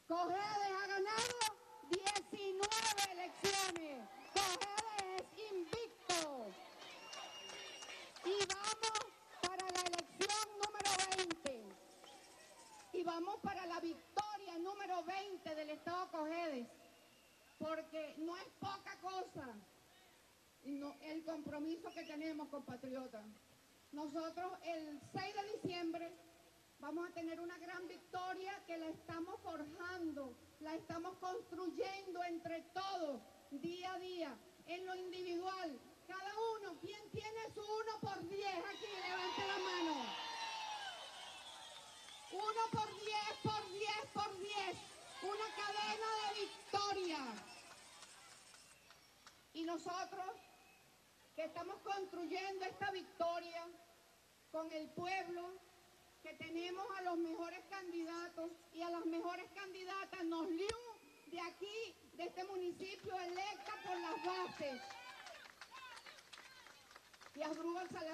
Cojedes ha ganado 19 elecciones. Cojedes es invicto. Y vamos para la elección número 20. Y vamos para la victoria número 20 del Estado Cojedes. Porque no es poca cosa el compromiso que tenemos, compatriotas. Nosotros el 6 de diciembre vamos a tener una gran victoria que la estamos forjando, la estamos construyendo entre todos, día a día, en lo individual. Cada uno, ¿quién tiene su 1 por 10? Aquí, levante la mano. 1 por 10, por 10, por 10. Una cadena de victoria. Y nosotros, que estamos construyendo esta victoria con el pueblo, que tenemos a los mejores candidatos y a las mejores candidatas, nos liu de aquí, de este municipio, electa por las bases. Y a Brúbal